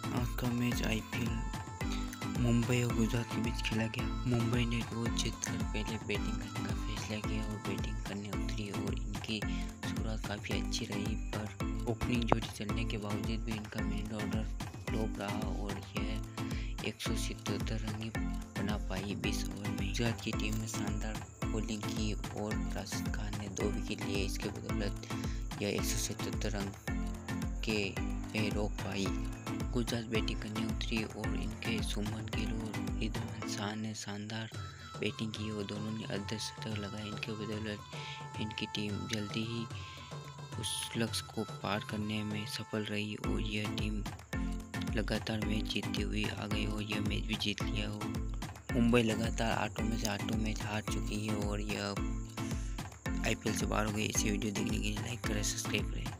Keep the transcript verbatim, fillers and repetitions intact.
आज का match IPL Mumbai और गुजरात के बीच खेला गया। मुंबई ने टॉस जीतकर पहले बैटिंग करने का फैसला किया और बैटिंग करने उतरी और इनकी शुरुआत काफ़ी अच्छी रही, पर ओपनिंग जोड़ी चलने के बावजूद भी इनका मिडिल ऑर्डर फ्लॉप रहा और यह एक सौ सतहत्तर रन ही बना पाई बीस ओवर में। गुजरात की टीम ने शानदार बॉलिंग की और राशिद खान ने दो विकेट लिए। इसके बदौलत यह एक सौ सतहत्तर रन के पे रोक पाई। गुजरात बैटिंग करने उतरी और इनके सुमन गिल और रिजवान शाह ने शानदार बैटिंग की और दोनों ने अर्धशतक लगाए। इनके बदौलत इनकी टीम जल्दी ही उस लक्ष्य को पार करने में सफल रही और यह टीम लगातार मैच जीतती हुई आ गई और यह मैच भी जीत लिया। और मुंबई लगातार आठों में से आठों मैच हार चुकी है और यह आईपीएल से बाहर हो गई। इसे वीडियो देखने के लिए लाइक करें, सब्सक्राइब करें।